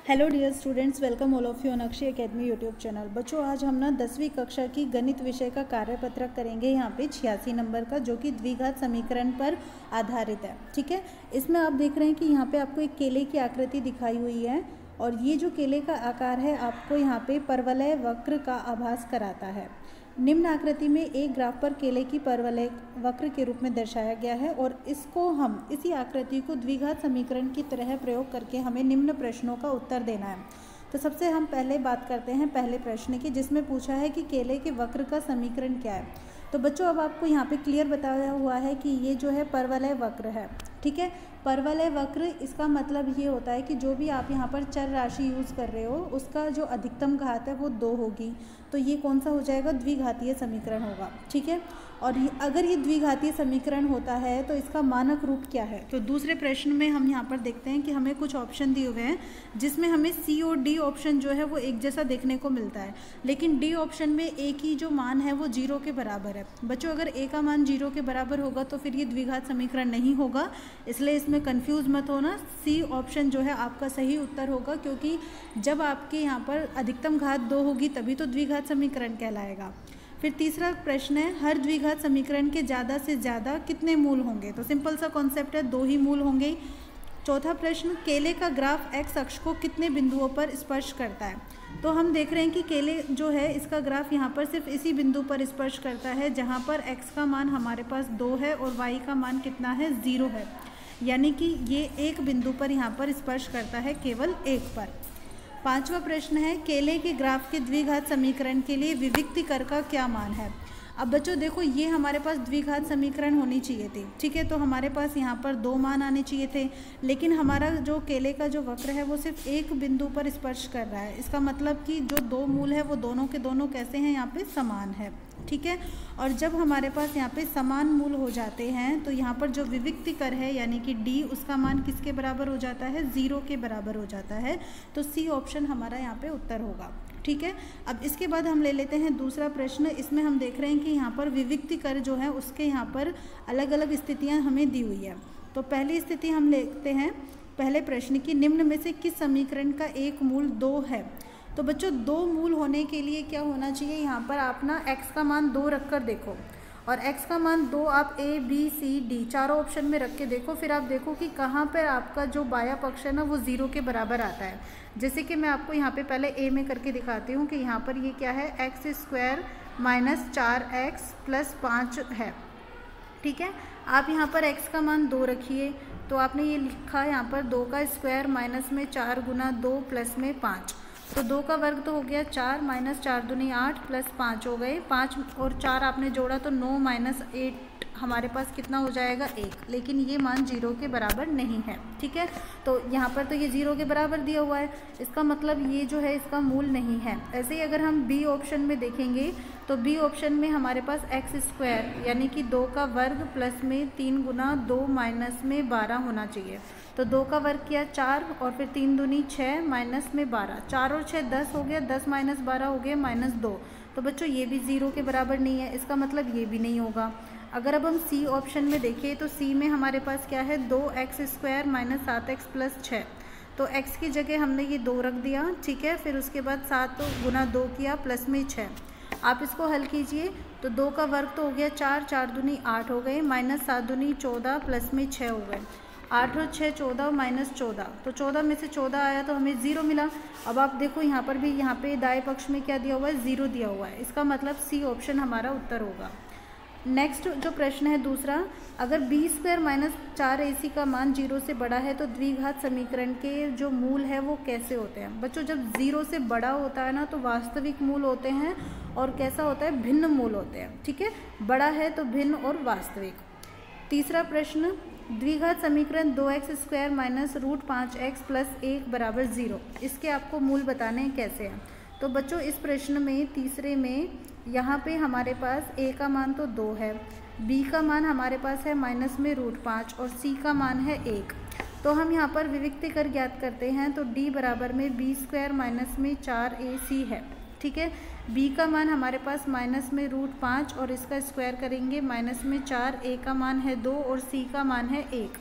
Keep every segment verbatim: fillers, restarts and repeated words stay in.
Hello dear students, welcome all of you Anakshi academy YouTube channel. बच्चों, आज हम ना दसवीं कक्षा की गणित विषय का कार्यपत्रक करेंगे यहाँ पे छियासी नंबर का, जो कि द्विघात समीकरण पर आधारित है। ठीक है, इसमें आप देख रहे हैं कि यहाँ पे आपको एक केले की आकृति दिखाई हुई है और ये जो केले का आकार है आपको यहाँ पे परवलय वक्र का आभास कराता है। निम्न आकृति में एक ग्राफ पर केले की परवलय वक्र के रूप में दर्शाया गया है और इसको हम इसी आकृति को द्विघात समीकरण की तरह प्रयोग करके हमें निम्न प्रश्नों का उत्तर देना है। तो सबसे हम पहले बात करते हैं पहले प्रश्न की, जिसमें पूछा है कि केले के वक्र का समीकरण क्या है। तो बच्चों, अब आपको यहाँ पे क्लियर बताया हुआ है कि ये जो है परवलय वक्र है। ठीक है, परवलय वक्र, इसका मतलब ये होता है कि जो भी आप यहाँ पर चर राशि यूज़ कर रहे हो उसका जो अधिकतम घात है वो दो होगी, तो ये कौन सा हो जाएगा, द्विघातीय समीकरण होगा। ठीक है, और ये, अगर ये द्विघातीय समीकरण होता है तो इसका मानक रूप क्या है। तो दूसरे प्रश्न में हम यहाँ पर देखते हैं कि हमें कुछ ऑप्शन दिए हुए हैं जिसमें हमें सी और डी ऑप्शन जो है वो एक जैसा देखने को मिलता है, लेकिन डी ऑप्शन में ए की जो मान है वो जीरो के बराबर है। बच्चों, अगर ए का मान जीरो के बराबर होगा तो फिर ये द्विघात समीकरण नहीं होगा, इसलिए इसमें कंफ्यूज मत होना। सी ऑप्शन जो है आपका सही उत्तर होगा, क्योंकि जब आपके यहाँ पर अधिकतम घात दो होगी तभी तो द्विघात समीकरण कहलाएगा। फिर तीसरा प्रश्न है, हर द्विघात समीकरण के ज़्यादा से ज़्यादा कितने मूल होंगे। तो सिंपल सा कॉन्सेप्ट है, दो ही मूल होंगे। चौथा प्रश्न, केले का ग्राफ एक्स अक्ष को कितने बिंदुओं पर स्पर्श करता है। तो हम देख रहे हैं कि केले जो है इसका ग्राफ यहाँ पर सिर्फ इसी बिंदु पर स्पर्श करता है जहाँ पर एक्स का मान हमारे पास दो है और वाई का मान कितना है, ज़ीरो है, यानी कि ये एक बिंदु पर यहाँ पर स्पर्श करता है, केवल एक पर। पांचवा प्रश्न है, केले के ग्राफ के द्विघात समीकरण के लिए विविक्ति कर का क्या मान है। अब बच्चों देखो, ये हमारे पास द्विघात समीकरण होनी चाहिए थी। ठीक है, तो हमारे पास यहाँ पर दो मान आने चाहिए थे, लेकिन हमारा जो केले का जो वक्र है वो सिर्फ एक बिंदु पर स्पर्श कर रहा है। इसका मतलब कि जो दो मूल है वो दोनों के दोनों कैसे हैं, यहाँ पे समान है। ठीक है, और जब हमारे पास यहाँ पे समान मूल हो जाते हैं तो यहाँ पर जो विविक्ति कर है यानी कि डी, उसका मान किसके बराबर हो जाता है, ज़ीरो के बराबर हो जाता है। तो सी ऑप्शन हमारा यहाँ पे उत्तर होगा। ठीक है, अब इसके बाद हम ले लेते हैं दूसरा प्रश्न। इसमें हम देख रहे हैं कि यहाँ पर विविक्ति कर जो है उसके यहाँ पर अलग अलग स्थितियाँ हमें दी हुई है। तो पहली स्थिति हम लेते हैं पहले प्रश्न की, निम्न में से किस समीकरण का एक मूल दो है। तो बच्चों, दो मूल होने के लिए क्या होना चाहिए, यहाँ पर आप ना x का मान दो रख कर देखो, और x का मान दो आप a b c d चारों ऑप्शन में रख के देखो। फिर आप देखो कि कहाँ पर आपका जो बाया पक्ष है ना वो ज़ीरो के बराबर आता है। जैसे कि मैं आपको यहाँ पे पहले a में करके दिखाती हूँ कि यहाँ पर ये क्या है, एक्स स्क्वायर माइनस चार एक्स प्लस पाँच है। ठीक है, आप यहाँ पर x का मान दो रखिए, तो आपने ये लिखा यहाँ पर दो का स्क्वायर माइनस में चार गुना दो प्लस में पाँच, तो दो का वर्ग तो हो गया चार, माइनस चार दूनी आठ प्लस पाँच हो गए, पाँच और चार आपने जोड़ा तो नौ माइनस एट हमारे पास कितना हो जाएगा, एक, लेकिन ये मान जीरो के बराबर नहीं है। ठीक है, तो यहाँ पर तो ये जीरो के बराबर दिया हुआ है, इसका मतलब ये जो है इसका मूल नहीं है। ऐसे ही अगर हम बी ऑप्शन में देखेंगे तो बी ऑप्शन में हमारे पास एक्स स्क्वायर यानी कि दो का वर्ग प्लस में तीन गुना दो माइनस में बारह होना चाहिए। तो दो का वर्ग किया चार और फिर तीन दूनी छः माइनस में बारह, चार और छः दस हो गया, दस माइनस बारह हो गया माइनस दो। तो बच्चों ये भी ज़ीरो के बराबर नहीं है, इसका मतलब ये भी नहीं होगा। अगर अब हम सी ऑप्शन में देखें तो सी में हमारे पास क्या है, दो एक्स स्क्वायर माइनस सात एक्स प्लस छः, तो x की जगह हमने ये दो रख दिया। ठीक है, फिर उसके बाद सात गुना दो किया प्लस में छः, आप इसको हल कीजिए तो दो का वर्ग तो हो गया चार, चार दूनी आठ हो गए, माइनस सात दूनी चौदह प्लस में छः हो गए, आठ और छः चौदह माइनस चौदह, तो चौदह में से चौदह आया तो हमें ज़ीरो मिला। अब आप देखो यहाँ पर भी, यहाँ पे दाएं पक्ष में क्या दिया हुआ है, ज़ीरो दिया हुआ है, इसका मतलब सी ऑप्शन हमारा उत्तर होगा। नेक्स्ट जो प्रश्न है दूसरा, अगर बी स्क्वायर माइनस चार ए सी का मान जीरो से बड़ा है तो द्विघात समीकरण के जो मूल है वो कैसे होते हैं। बच्चों, जब ज़ीरो से बड़ा होता है ना तो वास्तविक मूल होते हैं, और कैसा होता है, भिन्न मूल होते हैं। ठीक है, बड़ा है तो भिन्न और वास्तविक। तीसरा प्रश्न, द्विघात समीकरण दो एक्स स्क्वायर माइनस रूट पाँच एक्स प्लस एक बराबर ज़ीरो, इसके आपको मूल बताने कैसे हैं। तो बच्चों, इस प्रश्न में तीसरे में यहाँ पे हमारे पास a का मान तो दो है, b का मान हमारे पास है माइनस में रूट पाँच और c का मान है एक। तो हम यहाँ पर विविक्ति कर ज्ञात करते हैं तो d बराबर में बी स्क्वायर माइनस में चार ए सी है। ठीक है, b का मान हमारे पास माइनस में रूट पाँच और इसका स्क्वायर करेंगे माइनस में चार, a का मान है दो और c का मान है एक।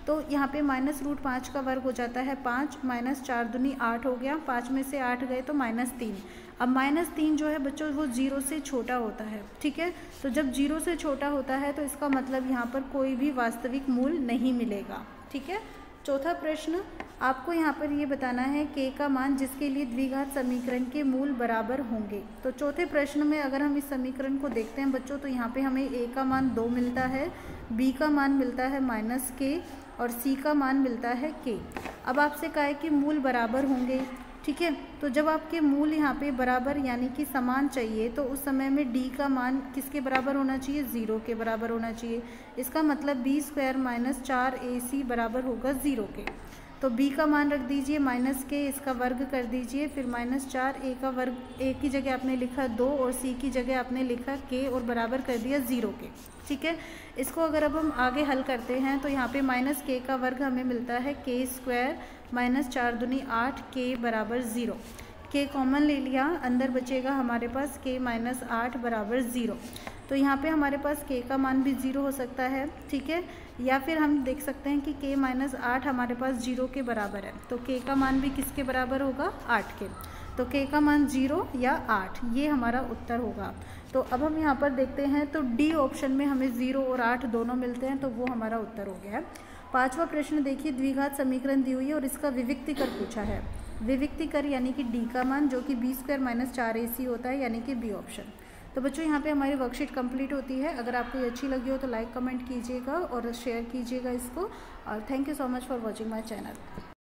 तो यहाँ पे माइनस रूट पाँच का वर्ग हो जाता है पाँच, माइनस चार दूनी आठ हो गया, पाँच में से आठ गए तो माइनस तीन। अब माइनस तीन जो है बच्चों वो जीरो से छोटा होता है, ठीक है। तो जब जीरो से छोटा होता है तो इसका मतलब यहाँ पर कोई भी वास्तविक मूल नहीं मिलेगा, ठीक है। चौथा प्रश्न, आपको यहाँ पर ये बताना है k का मान जिसके लिए द्विघात समीकरण के मूल बराबर होंगे। तो चौथे प्रश्न में अगर हम इस समीकरण को देखते हैं बच्चों तो यहाँ पे हमें a का मान दो मिलता है, b का मान मिलता है माइनस के और c का मान मिलता है k। अब आपसे कहा है कि मूल बराबर होंगे, ठीक है। तो जब आपके मूल यहाँ पे बराबर यानी कि समान चाहिए तो उस समय में d का मान किसके बराबर होना चाहिए, ज़ीरो के बराबर होना चाहिए। इसका मतलब बी स्क्वायर माइनस चार ए सी बराबर होगा ज़ीरो के। तो b का मान रख दीजिए माइनस के, इसका वर्ग कर दीजिए, फिर माइनस चार ए का वर्ग, a की जगह आपने लिखा दो और c की जगह आपने लिखा k और बराबर कर दिया ज़ीरो के, ठीक है। इसको अगर अब हम आगे हल करते हैं तो यहाँ पे माइनस के का वर्ग हमें मिलता है के स्क्वायर माइनस चार दूनी आठ, के बराबर ज़ीरो। के कॉमन ले लिया, अंदर बचेगा हमारे पास के माइनस आठ बराबर ज़ीरो। तो यहाँ पे हमारे पास के का मान भी ज़ीरो हो सकता है, ठीक है। या फिर हम देख सकते हैं कि के माइनस आठ हमारे पास जीरो के बराबर है, तो के का मान भी किसके बराबर होगा, आठ के। तो के का मान जीरो या आठ, ये हमारा उत्तर होगा। तो अब हम यहाँ पर देखते हैं तो डी ऑप्शन में हमें ज़ीरो और आठ दोनों मिलते हैं, तो वो हमारा उत्तर हो गया है। पांचवा प्रश्न देखिए, द्विघात समीकरण दी हुई है और इसका विविक्तिकर पूछा है। विविक्तिकर यानी कि डी का मान जो कि बी स्क्वायर माइनस चार ए सी होता है, यानी कि बी ऑप्शन। तो बच्चों यहाँ पे हमारी वर्कशीट कंप्लीट होती है। अगर आपको ये अच्छी लगी हो तो लाइक कमेंट कीजिएगा और शेयर कीजिएगा इसको। और thank you so much for watching my channel.